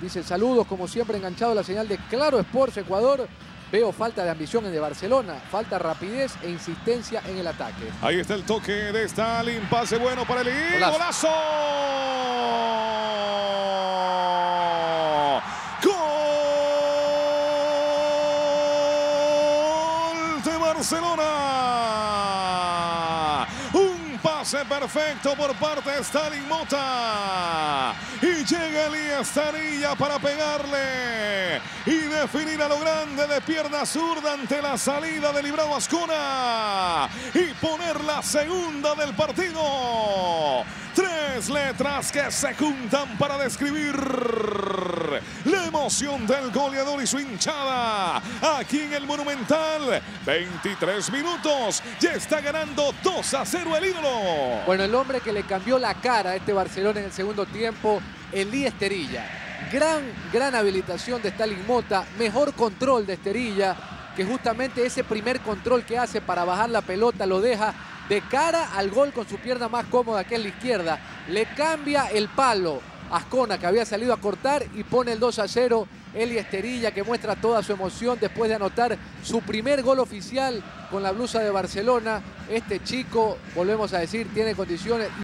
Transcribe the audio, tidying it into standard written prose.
Dice, saludos, como siempre enganchado a la señal de Claro Sports Ecuador. Veo falta de ambición en el de Barcelona, falta rapidez e insistencia en el ataque. Ahí está el toque de Stalin, pase bueno para el Golazo. ¡Gol de Barcelona! Un pase perfecto por parte de Stalin Mota. Y llega Elías Tarilla para pegarle y definir a lo grande de pierna zurda ante la salida de Librao Azcona y poner la segunda del partido. 3 letras que se juntan para describir la emoción del goleador y su hinchada aquí en el Monumental. 23 minutos, ya está ganando 2-0 el ídolo. Bueno, el hombre que le cambió la cara a este Barcelona en el segundo tiempo, Elías Terilla. Gran habilitación de Stalin Mota, mejor control de Terilla, que justamente ese primer control que hace para bajar la pelota lo deja de cara al gol con su pierna más cómoda, que es la izquierda. Le cambia el palo a Azcona, que había salido a cortar, y pone el 2-0. Elías Terilla, que muestra toda su emoción después de anotar su primer gol oficial con la blusa de Barcelona. Este chico, volvemos a decir, tiene condiciones.